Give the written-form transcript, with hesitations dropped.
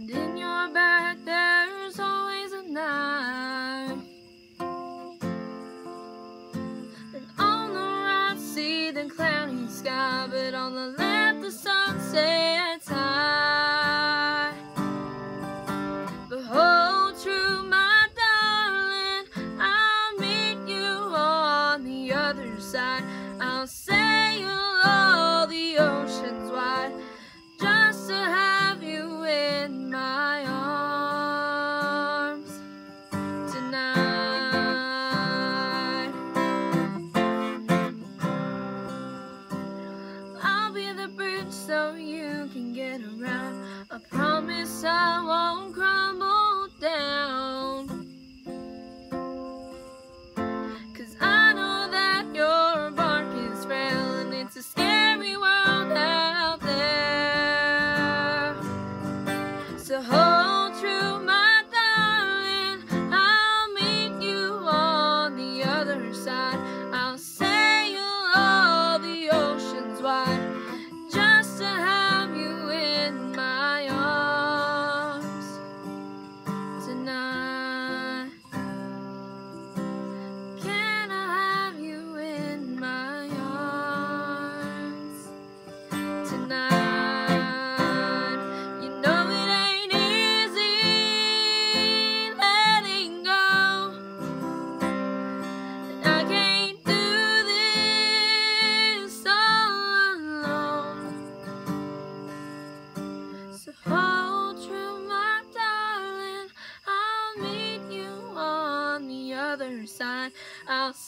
and in your back there's always a knife. And on the right see the cloudy sky, but on the left the sun sets high. But hold true, my darling, I'll meet you on the other side. I'll sail all the oceans wide just to have you in my arms tonight. I'll be the bridge so you can get around. I promise I won't crumble down, 'cause I know that your bark is frail and it's a scary world out there. So hold true, my darling, I'll meet you on the other side. I'll sail all the oceans wide just to have you in my arms tonight. Can I have you in my arms tonight? You know it ain't easy letting go, and I can't do this all alone. So hold true, my darling, I'll meet you on the other side. I'll